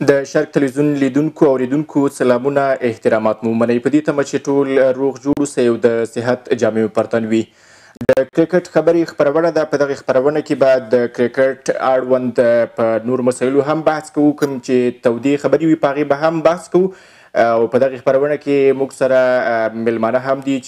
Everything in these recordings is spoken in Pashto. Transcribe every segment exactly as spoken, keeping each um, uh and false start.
د شرق تلویزیون لیدونکو او اوریدونکو سلامونه احترامات مو منئ په دې تمه چې ټول روغ جوړ اوسئ او د صحت جامې پرتن وي. د کرکټ خبري خپرونه ده. په دغه خپرونه کې به د کرکټ اړوند په نور مسایلو هم بحث کوو، کوم چې تودې خبري وي په هغې به هم بحث کوو. او په دغه خپرونه کې موږ سره میلمانه هم دي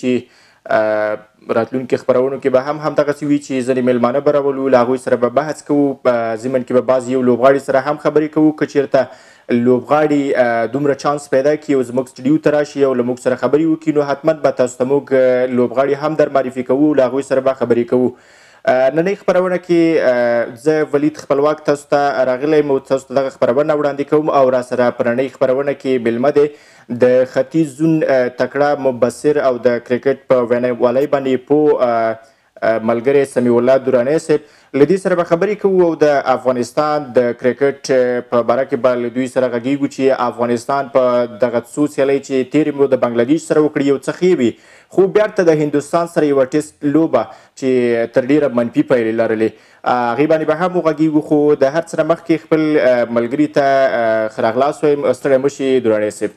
چې راتلونکي خپرونو کې به هم همدغسې وي چې ځینې میلمانه به راولو، له هغوی سره به بحث کوو. په ضمن کې به بعض یو لوبغاړي سره هم خبرې کوو. که چېرته لوبغاړي دومره چانس پیدا کړي او زموږ سټډیو ته راشي او له موږ سره خبرې وکړي، نو حتما به تاسو ته موږ لوبغاړي هم در معرفي کوو، له هغوی سره به خبرې کوو. نننۍ خپرونه کې زه ولید خپلواک تاسو ته راغلی یم او تاسو ته دغه خپرونه وړاندې کوم. او راسره په نننۍ خپرونه کې میلمه دی د ختیځ زون تکړه مبصر او د کرکټ په ویناوالۍ باندې پوه ملګری سمیع الله درانی صاحب. له دې سره به خبرې کوو او د افغانستان د کرکټ په باره کې به له دوی سره غږیږو چې افغانستان په دغه څو سیالۍ چې تېرې مو د بنګلادیش سره وکړي یو څه ښې وي، خو بیرته د هندوستان سره یوه ټیسټ لوبه چې تر ډېره منفي پایلې لرلې، هغې باندې به هم وغږیږو. خو د هر څه نه مخکې خپل ملګري ته ښه راغلاست وایم. ستړی مه شئ درانی صاحب.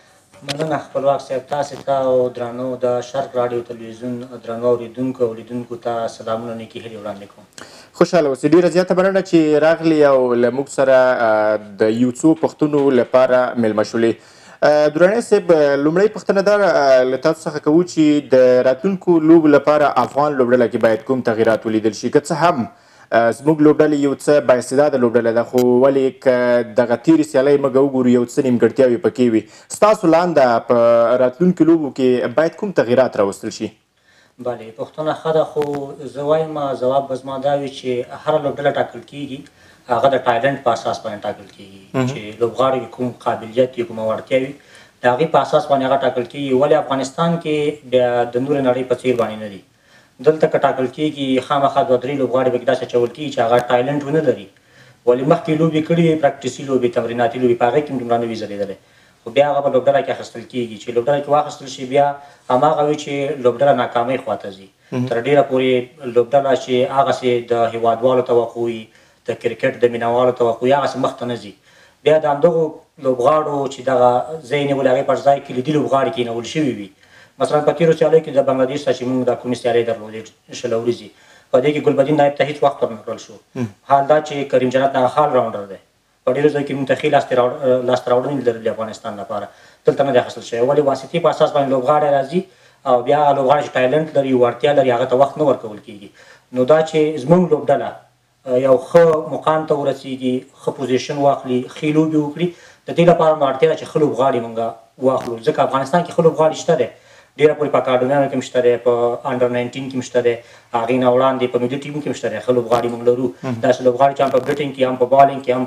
مننه خپلواک صاحب، تاسې ته او درنو د شرق راډیو تلویزیون درنو اورېدونکو او لیدونکو ته سلامونه نیکې هیلې وړاندې کوم. خوشحاله اوسئ. ډېره زیاته مننه چې راغلي او له موږ سره د یو څو پوښتنو لپاره میلمه شولې. درانی صاحب، لومړۍ پوښتنه دا له تاسو څخه کوو چې د راتلونکو لوبو لپاره افغان لوبډله کې باید کوم تغییرات ولیدل شي؟ که څه هم زموږ لوبډلې یو څه بااستعداده لوبډله ده، خو ولې که دغه تېرې سیالۍ موږ وګورو یو څه نیمګړتیاوې پکې وي. ستاسو لاندې په راتلونکو لوبو کې باید کوم تغییرات راوستل شي؟ بلې، پوښتنه ښه ده، خو زه وایم ځواب به زما دا وي چې هره لوبډله ټاکل کېږي هغه د ټایلنټ په اساس باندې ټاکل کېږي چې لوبغاړي کې کوم قابلیت وي، کومه وړتیا وي، د هغې په اساس باندې هغه ټاکل کېږي. ولې افغانستان کې بیا د نورې نړۍ په څېر باندې نه دي. دلته که ټاکل کېږي خامخا دوه درې لوبغاړي پکې داسې اچول کېږي چې هغه ټایلنټ ونه لري، ولې مخکې لوبې کړي وي، پراکټیسي لوبې، تمریناتي لوبې، په هغې کې هم دومره نه وي ځلېدلی، خو بیا هغه په لوبډله کې اخیستل کېږي. چې لوبډله کې واخیستل شي بیا هماغه وي چې لوبډله ناکامۍ خواته ځي. تر ډېره پورې لوبډله چې هغسې د هېوادوالو توقع وي، د کرکټ د مینهوالو توقع وي، هغسې مخته نه ځي. بیا د همدغو لوبغاړو چې دغه ځای یې نیولی هغې پر ځای کلیدي لوبغاړي کېنول شوي وي. مثلا په تېرو سیالیو کې د بنګلادیش سره چې موږ دا کومې سیالۍ درلودې شله ورځې، په دې کې ګلبدین نایب ته هېڅ وخت ورنه کړل شو. حال دا چې کریم جنت نغهال راونډر دی، په ډېرو ځایو کې موږ ته ښې لاسته راوړنې لرلې افغانستان لپاره، دلته نه دی اخیستل شوی. ولې واسطې په اساس باندې لوبغاړی راځي او بیا هغه لوبغاړی چې ټایلنټ لري، وړتیا لري، هغه ته وخت نه ورکول کېږي. نو دا چې زموږ لوبډله یو ښه مقام ته ورسېږي، ښه پوزیشن واخلي، ښې لوبې وکړي، د دې لپاره نو اړتیا ده چې ښه لوبغاړي موږ واخلو. ځکه افغانستان کې ښه لوبغاړي شته دی، ډېره پورې په اکاډمیانو کې هم شته دی، په انډر ناینټین کې هم شته دی، هغې نه وړاندې په ملي ټیم کې هم شته دی، ښه لوبغاړي موږ لرو. داسې لوبغاړي چې هم په بیټینګ کې، هم په بالینګ کې، هم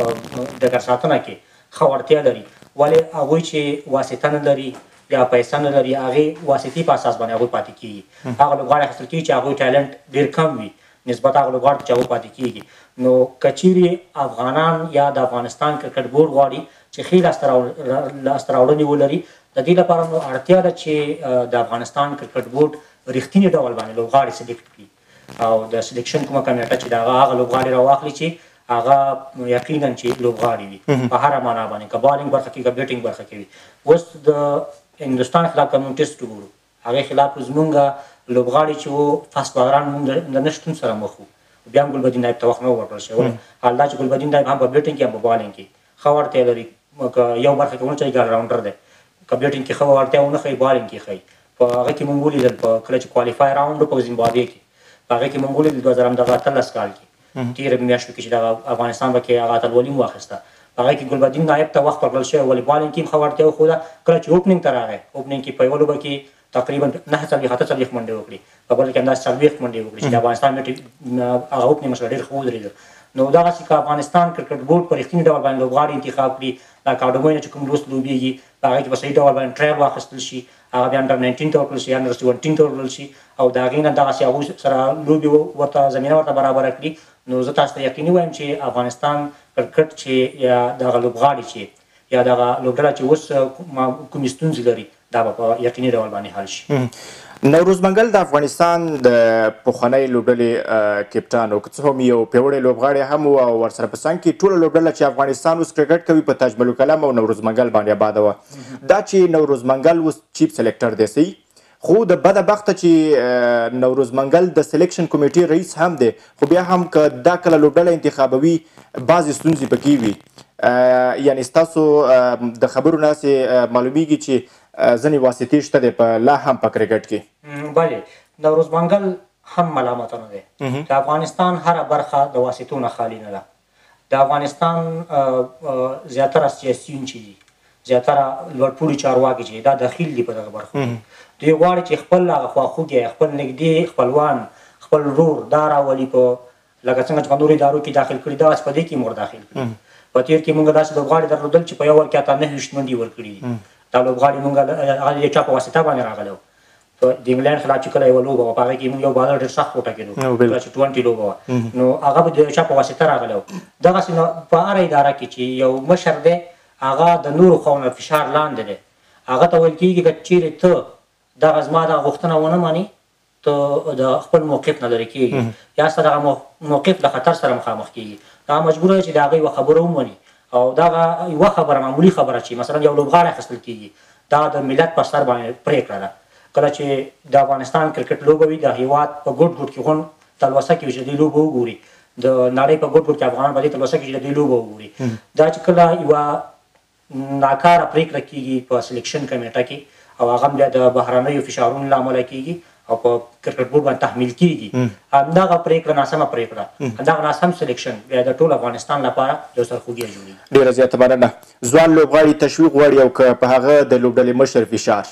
په ډګر ساتنه کې ښه وړتیا لري. ولې هغوی چې واسطه نه لري یا پیسه نه لري، هغې واسطې په اساس باندې هغوی پاتې کېږي. هغه لوبغاړي اخیستل کېږي چې هغوی ټایلنټ ډېر کم وي نسبت هغه لوبغاړو ته چې هغوی پاتې کېږي. نو که چیرې افغانان یا د افغانستان کرکټ بورډ غواړي چې ښې لاسته راوړنې ولري، د دې لپاره نو اړتیا ده چې د افغانستان کرکټ بورډ رښتینې ډول باندې لوبغاړي سلیکټ کړي او د سلیکشن کومه کمیټه چې د هغه هغه لوبغاړي راواخلي چې هغه یقینا چې لوبغاړي وي په هره معنا باندې، که بالینګ برخه کې، که بیټینګ برخه کې وي. اوس د هندوستان خلاف که موږ ټیسټ وګورو، هغې خلاف زموږ لوبغاړي چې وو فاست بالران موږ د نه شتون سره مخ وو، بیا هم ګلبدین نایب ته وخت نه ورکړل شوی. حال دا چې ګلبدین نایب هم په بیټینګ کې هم په بالینګ کې ښه وړتیا لري، که یو برخه کې ونه چلي ګال راونډر دی، که بیټینګ کې ښه وړتیا ونه ښایي، بالینګ کې ښایي. په هغه کې موږ ولیدل په کله چې کوالیفای راونډ په زیمبابوې کې، په هغې کې موږ ولیدل دوه زره دغه اتلس کال کې تېره میاشتو کې چې دغه افغانستان به کې هغه اتلولي هم واخیسته، په هغې کې ګلبدین نایب ته وخت ورکړل شوی، ولې بالینګ کې هم ښه وړتیا وښوده. کله چې اوپننګ ته راغی، اوپننګ کې په یوه لوبه کې تقریبا نهه څلوېښت اته څلوېښت منډې وکړي، په بله کې همداسې څلوېښت منډې وکړي چې د افغانستان هغه اوپننګ مسله ډېر ښه ودرېده. نو دغسې که افغانستان کرکټ بورډ په رښتیني ډول باندې لوبغاړي انتخاب کړي، د اکاډمیو نه چې کوم لوست لوبېږي په هغې کې په صحیح ډول باندې ټرایل واخیستل شي، هغه بیا انډر ناینټین ته ورکړل شي، انډر سیونټین ته ورکړل شي او د هغې نه دغسې هغوی سره لوبې ورته زمینه ورته برابره کړي، نو زه تاسو ته یقیني وایم چې افغانستان کرکټ چې یا دغه لوبغاړي چې یا دغه لوبډله چې اوس کومې ستونزې لري، دا به په یقیني ډول باندې حل شي. نوروز منګل د افغانستان د پخوانۍ لوبډلې کپټان و، که څه هم یو پیاوړی لوبغاړی هم و او ورسره په څنګ کې ټوله لوبډله چې افغانستان اوس کرکټ کوي په تاج الکلام او نوروز منګل باندې آباده وه. دا چې نوروز منګل اوس چیف سلیکټر دی صحیح، خو د بده بخته چې نوروز منګل د سلیکشن کمیټې رئیس هم دی، خو بیا هم که دا کله لوبډله انتخابوي بعضې ستونزې پکې وي. یعنې ستاسو د خبرو نه هسې معلومیږي چې ځینې واسطې شته دی په لا هم په کرکټ کې. بلې نوروز منګل هم ملامته نه دی. د افغانستان هره برخه د واسطو نه خالي نه ده. د افغانستان زیاتره سیاسیون چې دي، زیاتره لوړپوړي چارواکي چې دا دخیل دي په دغه برخو. دوی غواړي چې خپل هغه خواخوږی، خپل نږدې خپلوان، خپل ورور دا راولي په لکه څنګه چې په نورو ادارو کې داخل کړي، دغسې په دې کې مور داخل کړي. په تېر کې موږ داسې لوبغاړي درلودل چې په یو ور کې اته نهه ویشت منډې ورکړي دي. دا لوبغاړي موږ هغه د چا په واسطه باندې راغلی و. د انګلینډ خلاف چې کله یوه لوبه وه په هغې کې موږ یو بالر ډېر سخت وټکېدو، کله چې ټونټي لوبه وه، نو هغه به د چا په واسطه راغلی و. دغسې نو په هره اداره کې چې یو مشر دی هغه د نورو خواو نه فشار لاندې دی، هغه ته ویل کېږي که چیرې ته دغه زما دغه غوښتنه ونه مني ته د خپل موقف نه لرې کېږي یا ستا دغه موقف له خطر سره مخامخ کېږي. هغه مجبوره دی چې د هغې یوه خبره ومني او دغه یوه خبره معمولي خبره چې مثلا یو لوبغاړی اخیستل کېږي دا د ملت په سر باندې پرېکړه ده. کله چې د افغانستان کرکټ لوبه وي د هېواد په ګوټ ګوټ کې غون تلوسه کې وي چې د دې لوبه وګوري، د نړۍ په ګوټ ګوټ کې افغانان په دې تلوسه کې چې د دې لوبه وګوري. دا چې کله یوه ناکاره پرېکړه کېږي په سلیکشن کمیټه کې او هغه بیا د بهرنیو فشارونو له امله کېږي او په کرکټ بورډ باندې تحمیل کېږي، همدغه پرېکړه ناسمه پرېکړه، همدغه ناسم سلیکشن بیا د ټول افغانستان لپاره یو سرخوږی جوړوي. ډېره زیاته مننه. ځوان لوبغاړي تشویق غواړي او که په هغه د لوبډلې مشر فشار؟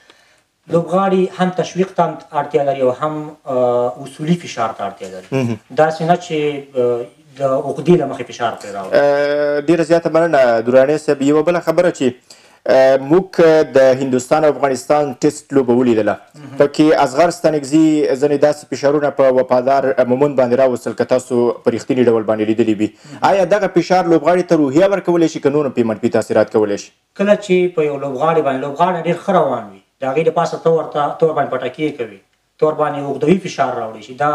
لوبغاړي هم تشویق ته اړتیا لري او هم اصولي فشار ته اړتیا لري. داسې نه چې د عقدې له مخې فشار پرې راوړي. ډېره زیاته مننه دراني صاحب. یوه بله خبره چې موږ د هندوستان او افغانستان ټیسټ لوبه ولیدله، پکې اصغر ستانکزي ځینې داسې فشارونه په وفادار مومن باندې راوستل که تاسو په رښتیني ډول باندې لیدلي وي. آیا دغه فشار لوبغاړي ته روحیه ورکولی شي که نور هم پرې منفي تاثیرات کولی شي؟ کله چې په یو لوبغاړي باندې لوبغاړی ډېر ښه روان وي، د هغې د پاسه ته ورته تور باندې پټکې کوي، تور باندې اوږدوي فشار راوړي شي، دا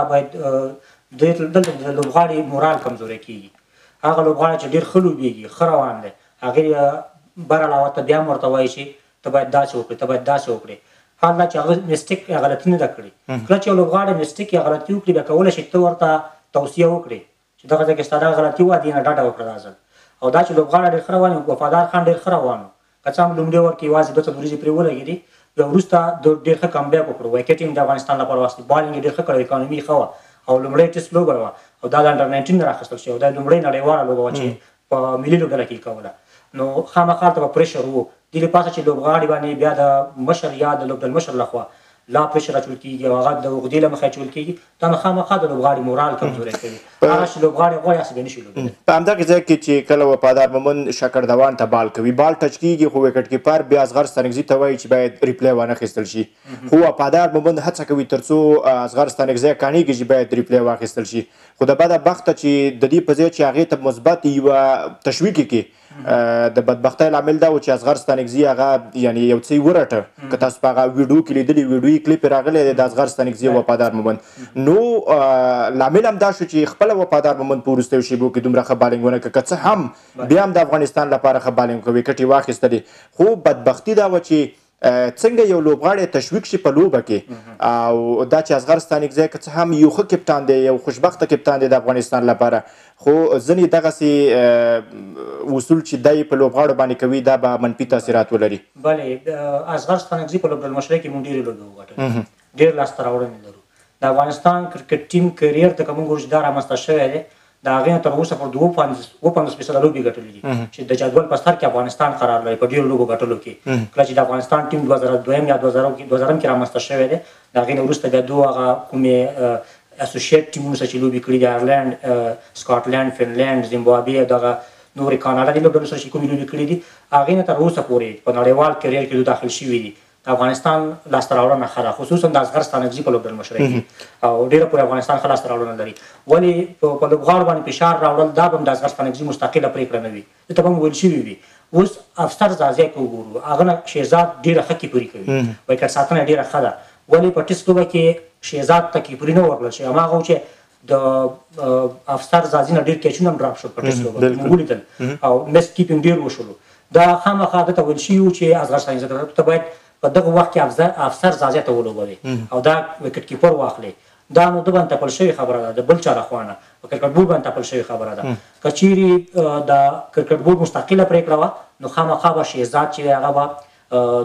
باید دلته د لوبغاړي مورال کمزوری کېږي. هغه لوبغاړی چې ډېر ښه لوبېږي، ښه روان دی، هغې بر علاوه ته بیا هم ورته وایي چې ته باید داسې وکړې، ته باید داسې وکړې. حال دا چې هغه مسټیک یا غلطي نه ده کړې. کله چې یو لوبغاړی مسټیک یا غلطي وکړي بیا کولی شي ته ورته توصیه وکړې چې دغه ځای کې ستا دغه غلطي وه، دې نه ډډه وکړه دا ځل. او دا چې لوبغاړی ډېر ښه روان وي، وفادار خان ډېر ښه روان و، که څه هم لومړي ور کې یوازې دوه څلور ورځې پرې ولګېدې، بیا وروسته ډېر ښه کمبیک وکړو، ویکټ یې د افغانستان لپاره واخیست، بالینګ یې ډېر ښه کړی، اکانومي ښه وه او لومړی ټیسټ لوبه وه او دا د انډر ناینټین نه راخیستل شوې او دا لومړۍ نړیواله لوبه وه چې په ملي لوبډله کې یې کوله. نو خامخا هلته به پریشر و، دې لپاره چې لوبغاړي باندې بیا د مشر یا د لوبډل مشر لخوا لا پریشر اچول کېږي او هغه د عقدې له مخې اچول کېږي، دا نو خامخا د لوبغاړي مورال کمزوری کوي. هغه چې لوبغاړی غواړي هسې بیا نه شي لوبېدلی. په همدغه ځای کې چې کله وفادار مومن شکردوان ته بال کوي، بال ټچ کېږي خو ویکټ کیپر بیا اصغر ستانکزي ته وایي چې باید ریپلی وانخیستل شي، خو وفادار مومن هڅه کوي تر څو اصغر ستانکزی کاڼېږي چې باید ریپلی واخیستل شي، خو د بده بخته چې د دې په ځای چې هغې ته مثبت یوه تشویق کړي، د بدبختۍ لامل دا و چې اصغر ستانکزي هغه یعنې یو څه یې ورټه. که تاسو په هغه ویډیو کې لیدلي، ویډیویي کلیپ یې راغلی دی د اصغر ستانکزي او وفادار مومن، نو لامل هم دا شو چې خپله وفادار مومن په وروستیو شیبو کې دومره ښه بالینګ ونه کړه، که څه هم بیا هم د افغانستان لپاره ښه بالینګ وکړه، ویکټ یې واخیستلې، خو بدبختي دا وه چې څنګه یو لوبغاړی تشویق شي په لوبه کې، او دا چې اصغر ستانکزی که څه هم یو ښه کپتان دی، یو خوشبخته کپتان دی د افغانستان لپاره، خو ځینې دغسې اصول چې دی په لوبغاړو باندې کوي دا به منفي تاثیرات ولري. بلې اصغر ستانکزي په لوبډل مشرۍ کې موږ ډېرې لوبې وګټلې، ډېر لاسته راوړنې لرو. د افغانستان کرکټ ټیم کریر ته که موږ ګورو چې دا رامنځته شوی دی، د هغې نه تر اوسه پر اووه پنځوس فیصده لوبې ګټلې دي چې د جدول په سر کې افغانستان قرار لري په ډېرو لوبو ګټلو کې. کله چې د افغانستان ټیم دوه زره دویم یا دوه زرم کې رامنځته شوی دی، د هغې نه وروسته بیا دوه هغه کومې اسوسییټ ټیمونو سره چې لوبې کړي دي، آیرلینډ، سکاټلینډ، فنلینډ، زیمبابوې او دغه نورې کاناډا دې لوبډلو سره چې کومې لوبې کړي دي، هغې نه تر اوسه پورې په نړیوال کریر کې دوی داخل شوي دي. د افغانستان لاسته راوړنه ښه ده، خصوصا د اصغر ستانکزي په لوبډل مشرۍ کې او ډېره پورې افغانستان ښه لاسته راوړنه لري. ولې په لوبغاړو باندې فشار راوړل دا به هم د اصغر ستانکزي مستقله پرېکړه نه وي، دلته به هم ویل شوي وي. اوس افسر زازی که وګورو هغه نه شهزاد ډېره ښه کیپري کوي، وایکټ ساتنه یې ډېره ښه ده. ولې په ټیسټ لوبه کې شهزاد ته کیپري نه ورکړل شي، هماغه و چې د افسر زازي نه ډېر کیچونه هم ډراپ شول په ټیسټ لوبه کې موږ ولیدل او مس کیپینګ ډېر وشولو. دا خامخا ده ته ویل شوي وو چې اصغر ستانکزي ته باید په دغه وخت کې افسر زازی ته ولوبوي او دا ویکټ کیپر واخلي. دا نو د باندې ټاکل شوې خبره ده، د بل چا لخوا نه په کرکټ بورډ باندې ټاکل شوې خبره ده. که چیرې د کرکټ بورډ مستقله پرېکړه وه نو خامخا به شهزاد چې هغه به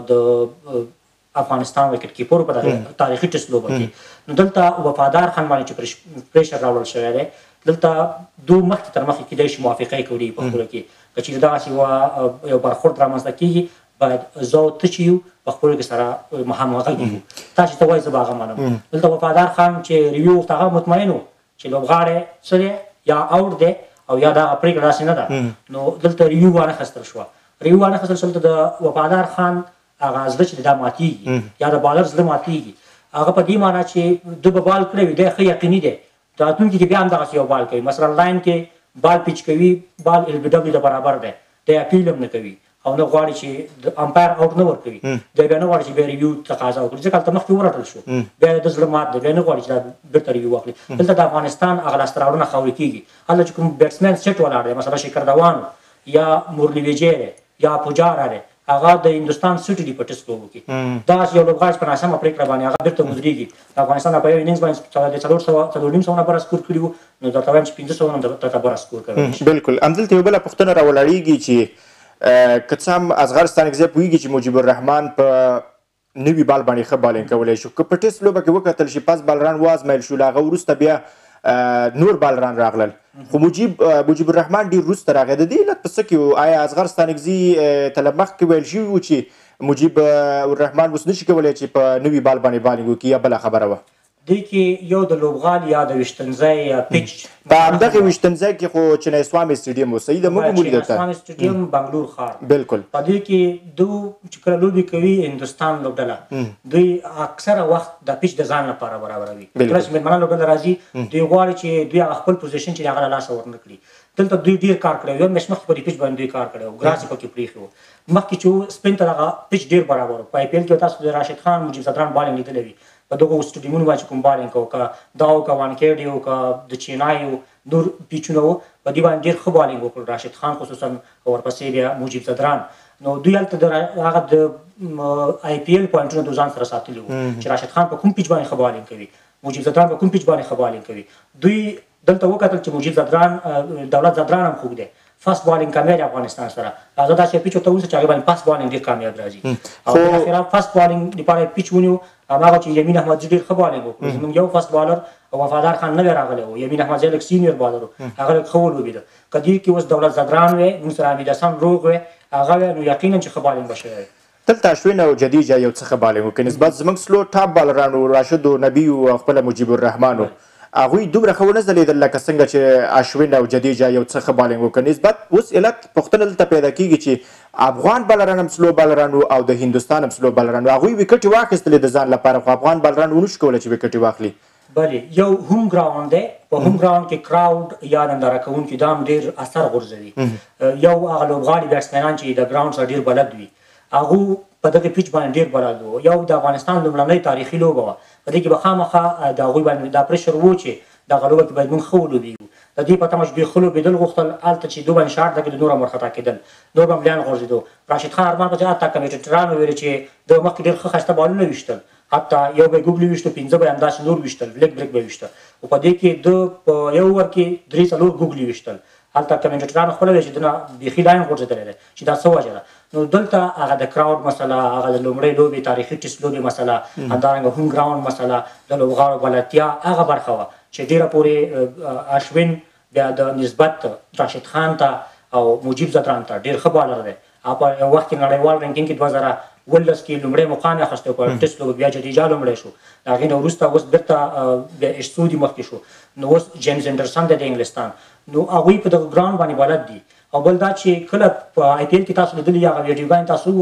د افغانستان ویکټ کیپر په دغه تاریخي ټیسټ لوبه کې. نو دلته وفادار خان باندې چې پریشر راوړل شوی دی، دلته دو مخکې تر مخکې کیدای شي موافقه یې کړې په خپلو کې. که چیرې دغسې یو برخورد رامنځته کېږي باید زه او ته چې یو په خپلو کې سره همغږي یو. تا چې ته وایې زه به هغه منم. دلته وفادار خان چې ریویو ورته هغه مطمئن و چې لوبغاړی څه دی یا آوټ دی او یا دغه پرېکړه داسې نه ده، نو دلته ریویو وانخیستل شوه. ریویو وانخیستل شوه دلته د وفادار خان هغه زړه چې دا ماتېږي یا د بالر زړه ماتېږي، هغه په دې معنا چې ده به بال کړی وي، دی ښه یقیني دی راتلونکي کې بیا هم دغسې یو بال کوي. مثلا لاین کې بال پیچ کوي، بال ال بي ډبلیو ته برابر دی، دی اپیل هم نه کوي او نه غواړي چې د امپایر اوټ نه ورکوي، دی بیا نه غواړي چې بیا ریویو تقاضا وکړي ځکه هلته مخکې ورټل شو، بیا د زړه مات دی، بیا نه غواړي چې دا بېرته ریویو واخلي. دلته د افغانستان هغه لاسته راوړنه خاورې کېږي. هلته چې کوم بیټسمین سیټ ولاړ دی، مثلا شیکر دوان یا مورلی ویجی دی یا پوجارا دی، هغه د هندوستان سټ دي په ټیسټ لوبو کې. داسې یو لوبغاړی په ناسمه پرېکړه باندې هغه بېرته ودرېږي. د افغانستان په یو انینګز باندې د څلور سوه څلور نیم سوه نمبره سکور کړي وو، نو درته وایم چې پنځه سوه هم درته بره سکور کولی شي. بلکل. همدلته یو بله پوښتنه راولاړېږي چې که څه هم اصغر ستانکزی پوهېږي چې مجیب الرحمن په نوي بال باندې ښه بالینګ کولی شو، که په ټیسټ لوبه کې وکتل شي پس بالران وازمایل شو، له هغه وروسته بیا نور بالران راغلل، خو مجیب مجیب الرحمن ډېر وروسته راغی. د دې علت په څه کې و؟ آیا اصغر ستانکزي ته له مخکې ویل شوي وو چې مجیب الرحمن اوس نشي کولی چې په نوي بال باندې بالینګ وکړي یا بله خبره وه؟ دوی کې یو د لوبغالي یا د ویشتنځای یا پیچ په همدغې ویشتنځای کې خو چنای سوامي سټیډیم و، صحیح ده؟ موږ هم ولیدل چنای سوامي سټیډیم بنګلور ښار. بلکل. په دوی کې دو چې کله لوبې کوي هندوستان لوبډله، دوی اکثره وخت د پیچ د ځان لپاره برابروي. کله چې مېلمنه لوبډله راځي دوی غواړي چې دوی هغه خپل پوزیشن چې هغه له لاسه ورنه کړي. دلته دوی ډېر کار کړی و، یو میاشت مخکې په دې پیچ باندې دوی کار کړی و، ګراس یې پکې پرېښی و. مخکې چې سپین ته دغه پیچ ډېر برابر و. په آی پي ایل کې تاسو د راشد خان مجیب زدران بالینګ لیدلی وي، په دغو سټیډیمونو باندې چې کوم بالینګ کوو، که دا و که وانکیډ و که د چینای و نور پیچونه و، په دې باندې ډېر ښه بالینګ وکړ راشد خان خصوصا، ورپسې بیا مجیب زدران. نو دوی هلته د هغه د آی پي ایل پوینټونه د ځان سره ساتلي وو چې راشد خان په کوم پیچ باندې ښه بالینګ کوي، مجیب زدران په کوم پیچ باندې ښه بالینګ کوي. دوی دلته وکتل چې مجیب زدران دولت زدران هم خوږ دی، فاست بالینګ کامیاب افغانستان سره، هغه داسې پیچ ورته ونیسه چې هغې باندې فاست بالینګ ډېر کامیاب راځي. او بالاخره فاست بالینګ لپاره پیچ ونیو، هماغه چې یمین احمدزي ډېر ښه بالینګ وکړو. زموږ یو فاست بالر وفادار خان نوی راغلی و، یمین احمدزي لږ سینیر بالر و، هغه لږ ښه ولوبېده. که دې کې اوس دولت زدران وی، موږ سره حمید حسن روغ وی، هغه وی، نو یقینا چې ښه بالینګ به شوی وی. دلته اشوین او جدیجه یو څه ښه بالینګ وکړي نسبت زموږ سلو ټاپ بالرانو راشد و نبي او خپله مجیب الرحمن و، هغوی دومره ښه ونه ځلېدل لکه څنګه چې اشوین او جدیجه یو څه ښه بالینګ وکړ. نسبت اوس علت پوښتنه دلته پیدا کېږي چې افغان بالران هم سلو بالران و او د هندوستان هم سلو بالران و، هغوی ویکټې واخیستلې د ځان لپاره، خو افغان بالران ونشو کولی چې ویکټې واخلي. بلې یو هوم ګراوند دی، په هوم ګراوند کې کراوډ یا ننداره کوونکي دا هم ډېر اثر غورځوي. یو هغه لوبغاړي بیټسمینان چې د ګراوند سره ډېر بلد وي، هغو په دغه پیچ باندې ډېر بلد وو. یو د افغانستان لومړنۍ تاریخي لوبه وه، په دې کې به خامخا د هغوی باندې دا پرېشر و چې دغه لوبه کې باید موږ ښه ولوبېږو. د دې په تمه چې دوی ښه لوبېدل غوښتل، هلته چې دوی باندې شاټ لګېدل نور هم ورخطا کېدل، نور به هم بلیان غورځېدو. راشد خان ارمان په حتی کمېټیټرانو ویلې چې د مخکې ډېر ښه ښایسته بالونه ویشتل، حتی یو به یې ګوګلي ویشتو، پنځه به یې همداسې نور ویشتل، بلیک بریک به یې ویشته، او په دې کې ده په یو اوور کې درې څلور ګوګلي ویشتل. هلته کمېنټیټرانو خپله ویل چې دنه بیخي لاین غورځېدلی دی چې دا څه وجه ده. نو دلته هغه د کراوډ مسله، هغه د لومړۍ لوبې تاریخي ټیسټ لوبې مسله، همدارنګه هوم ګراوند مسله، د لوبغاړو بلدتیا هغه برخه وه چې ډېره پورې اشوین بیا د نسبت راشد خان ته او مجیب زدران ته ډېر ښه بالر دی. په یو وخت کې نړیوال رینکینګ کې دوه زره ولس کې لومړی مقام یې اخیستی په ټیسټ لوبه، بیا جډیجا لومړی شو، د هغې نه وروسته اوس بېرته بیا ایشسودي مخکې شو، نو اوس جیمز انډرسن دی د انګلستان. نو هغوی په دغه ګراوند باندې بلد دي. او بل دا چې کله په آی پي ایل کې تاسو لیدلي هغه ویډیوګانې تاسو وګورئ،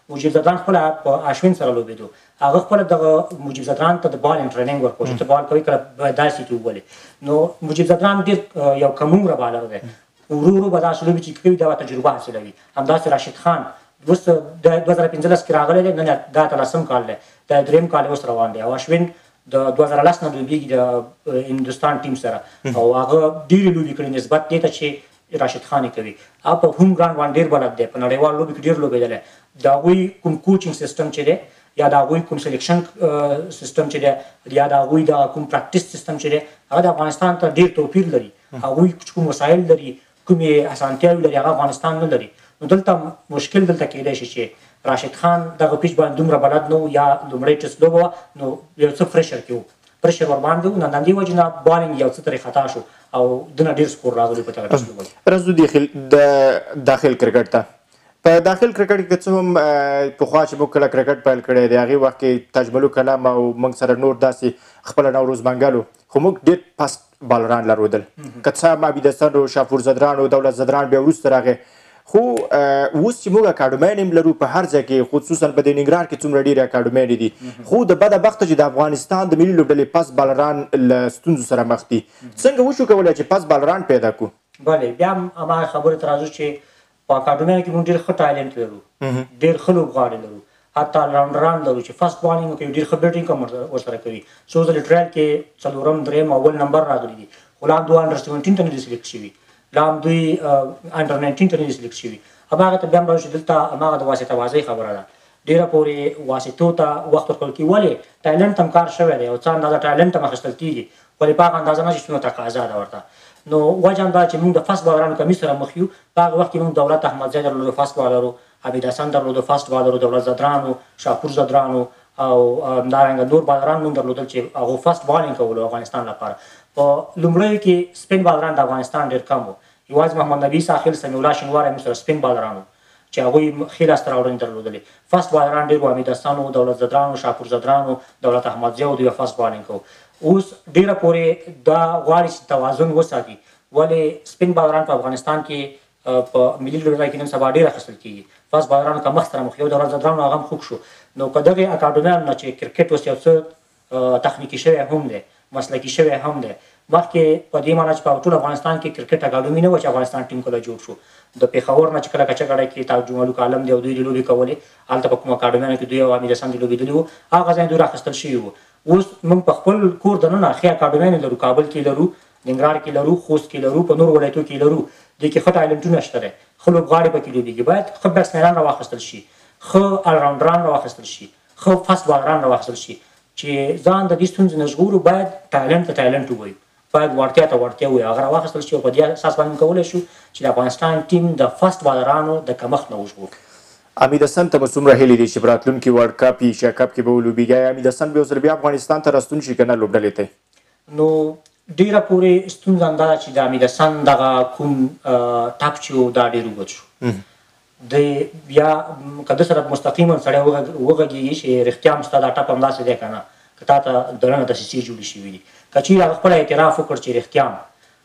مجیب زدران خپله په اشوین سره لوبېدو هغه خپله دغه مجیب زدران ته د بالینګ ټریننګ ورکوه چې ته بال کوې کله باید داسې ته وولې نو مجیب زدران ډېر یو کم عمره بالر دی ورو ورو به داسې لوبې چې کوي دا به تجربه حاصلوي همداسې راشد خان اوس د دوه زره پنځلس کې راغلی دی نن دا اتلسم کال دی دا درېیم کال اوس روان دی او اشوین د دوه زره لس نه لوبېږي د هندوستان ټیم سره او هغه ډېرې لوبې کړي نسبت دې ته چې راشد خان یې کوي او په هوم ګراوند باندې ډېر بلد دی په نړیوال لوبې کې ډېر لوبېدلی د هغوی کوم کوچینګ سیسټم چې دی یا د هغوی کوم سلیکشن سیسټم چې دی یا د هغوی د کوم پراکټیس سیسټم چې دی هغه د افغانستان ته ډېر توپیر لري هغوی کوم وسایل لري کومې اسانتیاوې لري هغه افغانستان نه لري نو دلته مشکل دلته کېدای شي چې راشد خان دغه پیچ باندې دومره بلد نه و یا لومړی ټسټ لوبه وه نو یو څه فرشر کې و پرشر ورباندې و نو د همدې وجې نه بالینګ یو څه ترې خطا شو او دونه ډېر سکور راغلی په دغه ټسټ لوبه رزو د داخل کرکټ ته په داخل کرکټ کې څه هم پخوا چې موږ کله کرکټ پیل کړی دی هغې وخت کې تاجملو کلام او موږ سره نور داسې خپله نوروز منګل خو موږ ډېر پست بالران لرودل که څه معبد حسن او شاپور زدران او دولت زدران بیا وروسته راغی خو اوس چې موږ اکاډمیان هم لرو په هر ځای کې خصوصا په د ننګرهار کې څومره ډېرې اکاډمیانې دي خو د بده بخته چې د افغانستان د ملي لوبډلې پس بالران له ستونزو سره مخ دي څنګه وشو کولی چې پس بالران پیدا کړو بلې بیا هم هماغه خبرې ته راځو چې په اکاډمیانو کې موږ ډېر ښه ټالنټ لرو ډېر ښه لوبغاړي لرو حتی راونډران لرو چې فرست بالینګ کوي ډېر ښه بیټینګ هم ورسره کوي څو ځلې ټرایل کې څلورم درېیم اول نمبر راغلي دي خو لا هم دوه انډر سیونټین ته نه دي سلیکټ شوي لا هم دوی انډر ناینټین ته نه دي سلیکټ شوي هماغه ته بیا هم راشو چې دلته هماغه د واسطه بازۍ خبره ده ډېره پورې واسطو ته وخت ورکول کېږي ولې ټالنټ هم کار شوی دی او څه اندازه ټالنټ هم اخیستل کېږي ولې په هغه اندازه نه چې څومره تقاضا ده ورته نو وجه هم دا چې موږ د فست بالرانو کمي سره مخ یو په هغه وخت کې موږ دولت احمدزی درلودو فست بالرو حمید حسن درلودو فست بالرو دولت زدرانو شاپور زدرانو او همدارنګه نور بالران موږ درلودل چې هغو فست بالینګ کولو افغانستان لپاره په لومړیو کې سپین بالران د افغانستان ډېر کم و یوازې محمد نبي ساحل سمیع الله شینواری موږ سره سپین بالران و چې هغوی ښې لاسته راوړنې درلودلې فست بالران ډېر و حمید حسن و دولت زدران و شاپور زدران و دولت احمدزی و دوی فست بالینګ کوو اوس ډېره پورې دا غواړي چې توازن وساتي ولې سپین بالران په افغانستان کې په ملي لوبډله کې نن سبا ډېر اخیستل کېږي فست بالرانو کمښت سره مخ یو دولت زدرانو هغه هم خوږ شو نو که دغې اکاډمیانو نه چې کرکټ اوس یو څه تخنیکي شوی هم دی مسلکي شوی هم دی مخکې په دې معنی چې په ټول افغانستان کې کرکټ اکاډمي نه وه چې افغانستان ټیم کله جوړ شو د پېښور نه چې کله کچهګړی کې تاج ملک عالم دی او دوی د لوبې کولې هلته په کومو اکاډمیانو کې دوی او حمید حسن دي لوبېدلي وو هغه ځای دوی راخیستل شوي وو اوس موږ په خپل کور دننه ښې اکاډمیانې لرو کابل کې لرو ننګرهار کې لرو خوست کې لرو په نورو ولایتو کې لرو دې کې ښه ټالنټونه شته دی ښه لوبغاړي پکې لوبېږي باید ښه بیټسمینان راواخیستل شي ښه الراونډران راواخیستل شي ښه فست بالران راواخیستل شي چې ځان د دې ستونزې نه ژغورو باید ټالنټ ته ټالنټ ووایو باید وړتیا ته وړتیا ووایو هغه راواخیستل شي او په دې اساس باندې کولی شو چې د افغانستان ټیم د فست بالرانو د کمښت نه وژغورو حمید حسن ته به څومره هیلې دي چې په راتلونکي ورلډ کپ ایشیا کپ کې به ولوبېږي حمید حسن به یو ځل بیا افغانستان ته راستون شي که نه لوبډلې ته نو ډېره پورې ستونزه همدا ده چې د حمید حسن دغه کوم ټپ چې و دا ډېر اوږد شو د بیا که ده سره مستقیما سړی وغږېږي چې رښتیا هم ستا دا ټپ همداسې دی که نه که تا ته دننه دسیسې جوړې شوي دي که چیرې هغه خپله اعتراف وکړ چې رښتیا هم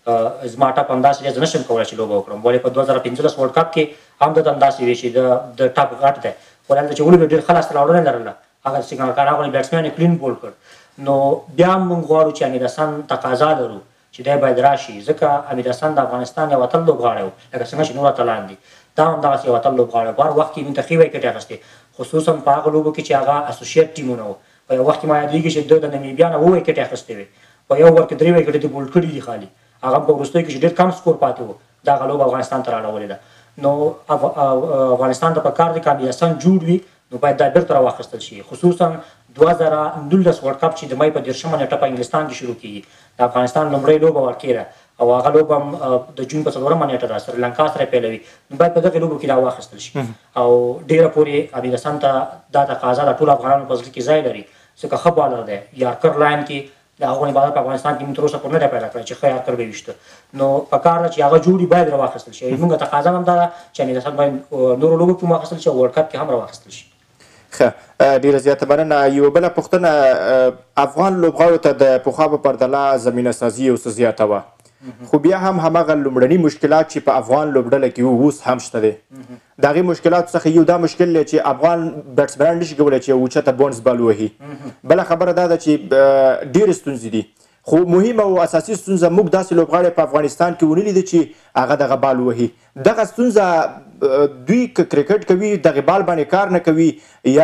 زما ټپ همداسې دی زه نشم کولی چې لوبه وکړم ولې په دوه زره پنځلس ورلډ کپ کې هم دته همداسې وي چې د ټپ غټ دی ولې هلته چې ولوبېد ډېر ښه لاسته راوړنې لرله هغه سیګنال کار راغلی بیټسمین یې کلین بول کړ نو بیا هم موږ غواړو چې حمید حسن تقاضا لرو چې دی باید راشي ځکه حمید حسن د افغانستان یو اتل لوبغاړی و لکه څنګه چې نور اتلان دي دا هم دغسې یو اتل لوبغاړی و په هر وخت کې موږ ته ښې ویکټې اخیستې خصوصا په هغه لوبو کې چې هغه اسوسییټ ټیمونه وو په یو وخت کې ما یادېږي چې ده د نمیبیا نه اووه ویکټې اخیستې وې په یو اوور کې درې ویکټې دې بولډ کړي دي خالي هغه په وروستیو کې چې ډېر کم سکور پاتې و دا هغه لوبه افغانستان ته راړولې ده نو افغانستان ته پکار دی که حمید حسن جوړ وي نو باید دا بیرته راواخیستل شي خصوصا دوه زره نولس ورلډ کپ چې د مای په دېرشمه نېټه په انګلستان کې شروع کېږي د افغانستان لومړۍ لوبه ورکې ده او هغه لوبه هم د جون په څلورمه نېټه ده سریلانکا سره پیلوي نو باید په دغې لوبو کې راواخیستل شي او ډېره پورې حمید حسن ته دا تقاضا د ټولو افغانانو په زړه کې ځای لري ځکه ښه بالر دی یارکر لاین کې د هغو عبادت په افغانستان کې موږ تر اوسه پورې نه دی پیدا کړی چې ښه یارکر به ویشته نو پکار ده چې هغه جوړي باید راواخیستل شي زموږ تقاضا هم دا ده چې حمید حسن باید نورو لوبو کې هم واخیستل شي او ورلډ کپ کې هم راواخیستل شي ښه ډېره زیاته مننه یوه بله پوښتنه افغان لوبغاړو ته د پخوا په پرتله زمینه سازي یو څه زیاته وه خو بیا هم هماغه لومړني مشکلات چې په افغان لوبډله کې وو اوس هم شته دی د هغې مشکلاتو څخه یو دا مشکل دی چې افغان بیټسمنان نشي کولی چې اوچته بونس بال وهي بله خبره دا ده چې ډېرې ستونزې دي خو مهمه او اساسي ستونزه موږ داسې لوبغاړی په افغانستان کې ونه لیدو چې هغه دغه بال وهي دغه ستونزه دوی که کرکټ کوي دغه بال باندې کار نه کوي یا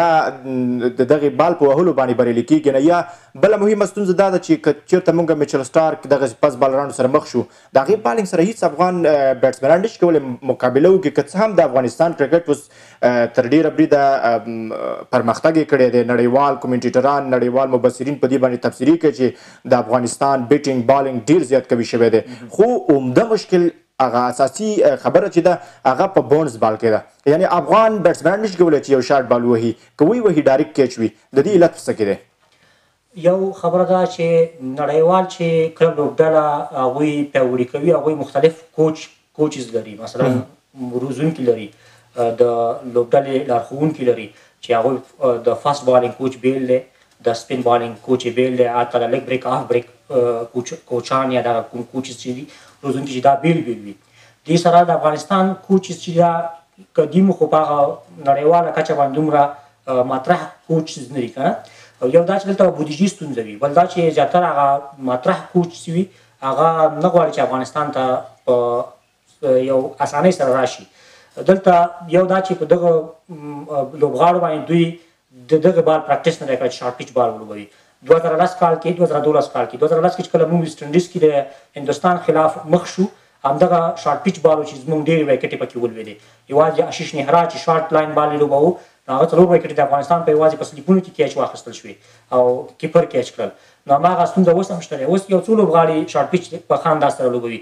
د دغه بال په وهلو باندې بریالي کېږي نه یا بله مهمه ستونزه دا ده چې که چېرته موږ میچل سټارک دغسې پس بالرانو سره مخ شو د هغې بالینګ سره هېڅ افغان بیټسمنان نشي کولی مقابله وکړي که څه هم د افغانستان کرکټ اوس تر ډېره بریده پرمختګ یې کړی دی نړیوال کومنټیټران نړیوال مبصرین په دې باندې تبصرې کوي چې د افغانستان بیټینګ بالینګ ډېر زیات قوي شوی دی خو عمده مشکل هغه اساسي خبره چې ده هغه په بونس بال کې ده یعنی افغان بیټسمن نشي کولی چې یو شارټ بال وهي که وی وهي ډایرکټ کیچ وي د دې علت څه کې دی یو خبره ده چې نړیوال چې کلب لوبډله هغوی پیاوړي کوي هغوی مختلف کوچ کوچز لري مثلا روزونکي لري د لوبډلې لارښوونکي لري چې هغوی د فاست بالینګ کوچ بیل دی د سپین بالینګ کوچ یې بیل دی حتی د لیګ بریک آف بریک کوچان یا دغه کوم کوچز چې دي روزونکي چې دا بیل بیل وي دې سره د افغانستان کوچز چې دا قدیم خو په هغه نړیواله کچه باندې دومره مطرح کوچز نه دي که نه یو دا چې دلته بودیجې ستونزه وي بل دا چې زیاتره هغه مطرح کوچ چې وي هغه نه غواړي چې افغانستان ته په یو اسانۍ سره راشي دلته یو دا چې په دغه لوبغاړو باندې دوی د دغه بال پراکټس نه دی کړی چې شارټ پیچ بال ولوبوي دوه زره لس کال کې دوه زره دولس کال کې دوه زره لس کې چې کله موږ ویسټ انډیز کې د هندوستان خلاف مخ شو همدغه شارټ پیچ بال چې زموږ ډېرې ویکټې پکې ولوېدې یوازې آشیش نهرا چې شارټ لاین بال یې لوباوه هغه څلور ویکټې د افغانستان په یوازې په سلیپونو کې کیچ واخیستل شوې او کیپر کیچ کړل نو هماغه ستونزه اوس هم شته دی اوس یو څو لوبغاړي شارټ پیچ په ښه انداز سره لوبوي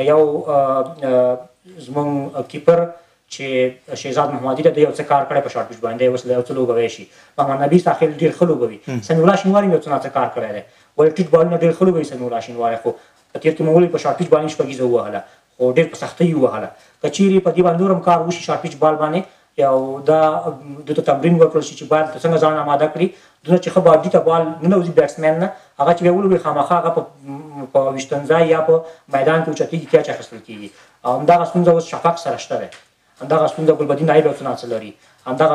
یو زموږ کیپر چې شهزاد محمدي ته د یو څه کار کړی په شارټ پیچ باندې اوس له یو څه لوبوی شي محمد نبي ساحل ډېر ښه لوبوي سمیع الله شینواري یو څه ناڅه کار کړی دی ولې ټیټ بالونه ډېر ښه لوبوي سمیع الله شینواري خو په تېر کې مو ولید په شارټ پیچ باندې شپږیزه ووهله خو ډېر په سختۍ یې ووهله که چیرې په دې باندې نور هم کار وشي شارټ پیچ بال باندې یو دا دوی ته تمرین ورکړل شي چې باید څنګه ځان آماده کړي دونه چې ښه باډي ته بال ننوځي بیټسمین نه هغه چې بیا ولوبوي خامخا هغه په ویشتنځای یا په میدان کې اوچتېږي کیچ اخیستل کېږي او همدغه ستونزه اوس شفاق سره شته دی همدغه ستونزه ګلبدین نایب یو څه ناڅه لري همدغه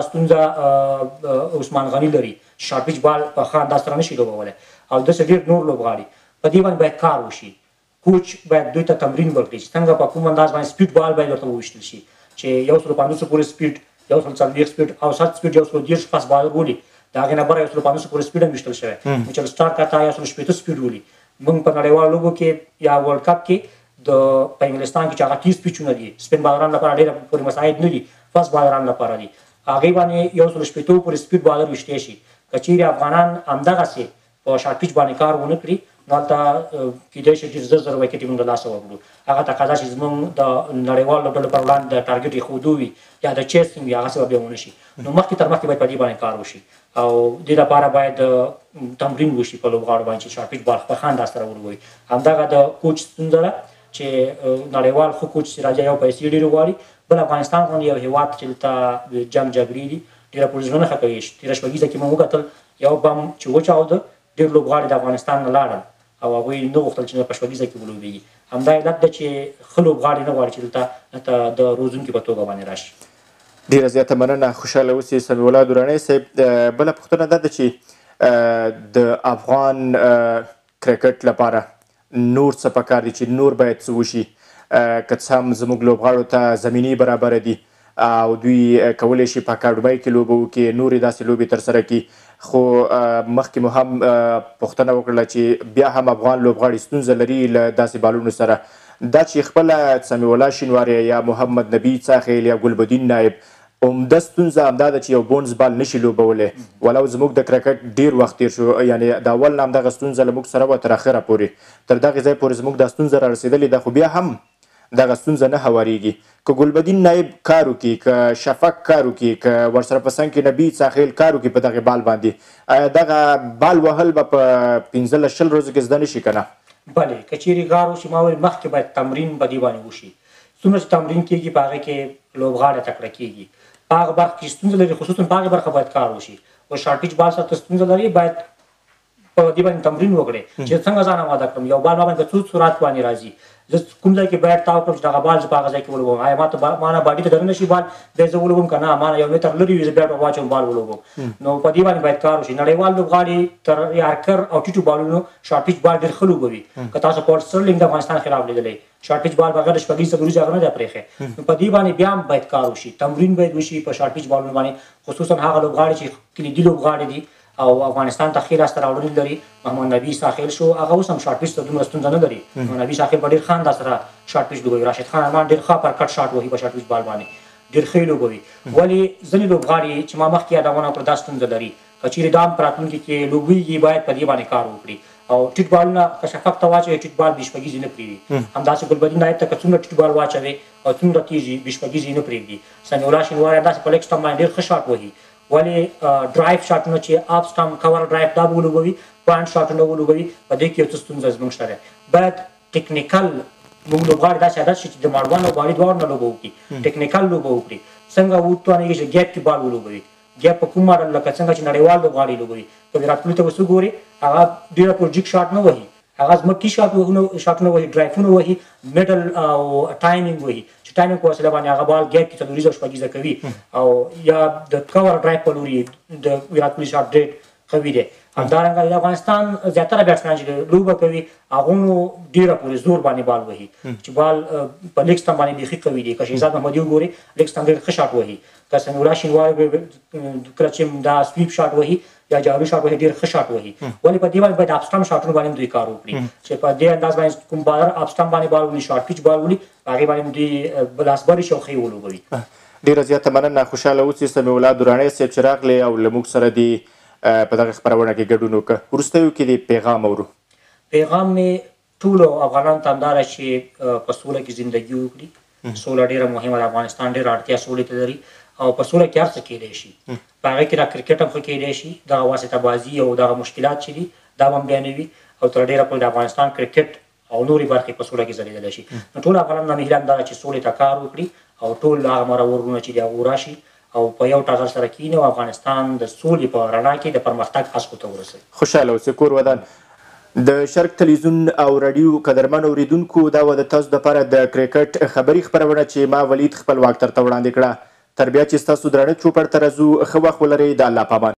ستونزه عثمان غني لري شارټ پیچ بال په ښه انداز سره نشي لوبولی او داسې ډېر نور لوبغاړي په دې باندې باید کار وشي کوچ باید دوی ته تمرین ورکړي چې څنګه په کوم انداز باندې سپیډ بال باید ورته وویشتل شي چې یو سلو پنځوسو پورې سپیډ یو سلو څلوېښت سپیډ او صد سپیډ یو سلو دېرش پاس بالر ولي د هغې نه بره یو سلو پنځوسو پورې سپیډ هم ویشتل شوی میچل سټارک حتی یو سلو شپېته سپیډ ولي موږ په نړیوالو لوبو کې یا ورلډ کپ کې د په انګلستان کې چې هغه تیس پیچونه دي سپین بالرانو لپاره ډېره پورې مساعد نه دي فاست بالرانو لپاره دي هغې باندې یو سلو شپېتو پورې سپیډ بالر ویشتی شي که چیرې افغانان همدغسې په شارټ پیچ باندې کار ونه کړي نو هلته کیدای شي ډېر زر زر ویکټې موږ له لاسه ورکړو هغه تقاضا چې زموږ د نړیوالو لوبډلو پر وړاندې د ټارګېټ ایښودو وي یا د چیسینګ وي هغسې به بیا ونه شي نو مخکې تر مخکې باید په دې باندې کار وشي او دې لپاره باید تمرین وشي په لوبغاړو باندې چې شارټ پیچ بال په ښه انداز سره ولوبوي همدغه د کوچ ستونزه ده چې نړیوال ښه کوچ چې راځي یو پیسې ډېرې غواړي بل افغانستان غوندې یو هېواد چې دلته جنګ جګړې دي ډېره پورې زړه نه ښه کوي تېره شپږیزه کې مو وکتل یو بم چې وچاوده ډېر لوبغاړي د افغانستان نه لاړل او هغوی نه غوښتل چې په شپږیزه کې ولوبېږي همدا علت ده چې ښه لوبغاړي نه غواړي چې دلته د روزونکي په توګه باندې راشي ډېره زیاته مننه خوشحاله اوسئ سمیع الله درانی صاحب بله پوښتنه دا ده چې د افغان کرکټ لپاره نور څه پکار دي چې نور باید څه وشي که څه هم زموږ لوبغاړو ته زمینې برابره دي او دوی کولی شي په اکاډمۍ کې لوبه وکړي نورې داسې لوبې ترسره کړي خو مخکې مو هم پوښتنه وکړله چې بیا هم افغان لوبغاړي ستونزه لري له داسې بالونو سره دا چې خپله سمیع الله شینواری یا محمد نبي څاخیل یا ګلبدین نایب عمده ستونزه همدا ده چې یو بونس بال نشي لوبولی ولو زموږ د کرکټ ډېر وخت تېر شو یعنې د اول نه همدغه ستونزه له موږ سره وه تر اخره پورې تر دغې ځای پورې زموږ دا ستونزه را رسېدلې ده خو بیا هم دغه ستونزه نه هوارېږي که ګلبدین نایب کار وکړي که شفق کار وکړي که ورسره په څنګ کې نبي څاخیل کار وکړي په دغې بال باندې آیا دغه بال وهل به په پنځلس شل ورځو کې زده نه شي که نه بلې که چیرې کار وشي ما ویل مخکې باید تمرین په دې باندې وشي څومره چې تمرین کېږي په هغې کې لوبغاړی تکړه کېږي په هغه برخه کې ستونزه لري خصوصا په هغې برخه باید کار وشي او شارټ پیچ بال سره ستونزه لري باید په دې باندې تمرین وکړي چې څنګه ځان آماده کړم یو بال ما باندې په څو سرعت باندې راځي زه کوم ځای کې باید تاو کړم چې دغه بال زه په هغه ځای کې ولوبم. آیا ما ته ما نه باډي ته دننه شي بال بیا زه ولوبم که نه ما نه یو متر لرې وي زه بیټ واچوم بال ولوبم. نو په دې باندې باید کار وشي. نړیوال لوبغاړي تر یارکر او ټیټو بالونو شارټ پیچ بال ډېر ښه لوبوي. که تاسو پول سټرلینګ د افغانستان خلاف لیدلی شارټ پیچ بال بغیر د شپږیز څلوریز هغه نه دی پرېښی. نو په دې باندې بیا هم باید کار وشي. تمرین باید وشي په شارټ پیچ بالونو باندې خصوصا هغه لوبغاړي چې کلیدي لوبغاړي دي او افغانستان ته ښې لاسته راوړنې لري. محمد نبي ساحل شو هغه اوس هم شارټ پیچ ته دومره ستونزه نه لري. محمد نبي ساحل په ډېر ښه انداز سره شارټ پیچ لوبوي. راشد خان ارمان ډېر ښه پر کټ شاټ وهي په شارټ پیچ بال باندې ډېر ښه لوبوي. ولې ځینې لوبغاړي چې ما مخکې یادونه وکړه دا ستونزه لري. که چیرې دا هم په راتلونکي کې لوبېږي باید په دې باندې کار وکړي او ټیټ بالونه که شفق ته واچوي ټیټ بال بې شپږیزې نه پرېږدي. همداسې ګلبدین نایب ته که څومره ټیټ بال واچوي او څومره تیز بې شپږیزې نه پرېږدي. سمیع الله شینواری همداسې په لیګ سټمپ باندې ډېر ښه شاټ وهي. ولې ډرایو شاټونه چې اپ سټمپ کور ډرایو دا به ولوبوي پوینټ شاټونه ولوبوي. په دې کې یو څه ستونزه زموږ شته دی. باید ټیکنیکل موږ لوبغاړي داسې عادت شي چې د ماړوان او باډي دواړو نه لوبه وکړي. ټیکنیکل لوبه وکړي. څنګه وتوانېږي چې ګیپ کې بال ولوبوي. ګیپ په کوم ماډل لکه څنګه چې نړیوال لوبغاړي لوبوي. که ویرات کوهلي ته اوس وګورې هغه ډېره پروجیک شاټ نه وهي. هغه ځمکي شاټونه وهي ډرایفونه وهي میډل او ټایمینګ وهي چې ټایمینګ په وسیله باندې هغه بال ګیپ کې څلوریزه او شپږیزه کوي. او یا د کور ډرایو په لوري د ویرات کوهلي شاټ ډېر قوي دی. همدارنګه د افغانستان زیاتره بیټسمینان چې لوبه کوي هغو نو ډېره پورې زور باندې بال وهي چې بال په لیګ سټمپ باندې بیخي قوي دی. که شهزاد محمدي وګورې لیګ سټمپ ډېر ښه شاټ وهي. که سمیع الله شینواری کله چې دا سویپ شاټ وهي یا جارو شاټ وهي ډېر ښه شاټ وهي. ولې په دې باندې باید اپ سټمپ شاټونو باندې هم دوی کار وکړي چې په دې انداز باندې کوم بالر اپ سټمپ باندې بال ولي شارټ پیچ بال ولي په هغې باندې دوی لاسبري شي او ښې ولوبوي. ډېره زیاته مننه. خوشحاله اوسئ سمیع الله درانی صاحب چې راغلی او له موږ سره دې په دغه خپرونه کې ګډون وکړه. وروستیو کې دې پیغام اورو. پیغام مې ټولو افغانانو ته همدا ده چې په سوله کې زندګي وکړي. سوله ډېره مهمه ده. افغانستان ډېره اړتیا سولې ته لري او په سوله کې هر څه کیدی شي. په هغې کې دا کرکټ هم ښه کیدی شي. دغه واسطه بازي او دغه مشکلات چې دي دا به هم بیانوي او تر ډېره پورې د افغانستان کرکټ او نورې برخې په سوله کې ځلېدلی شي. نو ټول افغانان نه مې هیله همدا ده چې سولې ته کار وکړي او ټول هغه مرور وروڼه چې دي هغه راشي او په یو ټغر سره کینی او افغانستان د سولې په رڼا کې د پرمختګ هڅو ته ورسوي. خوشحاله اوسئ. کور ودان د شرق تلویزیون او راډیو قدرمن اوریدونکو دا وه د تاسو دپاره د کرکټ خبري خپرونه چې ما ولید خپلواک درته وړاندې کړه. تر بیا چې ستاسو درانه چوپړ ته راځو ښه وخت ولرئ. د الله پامان.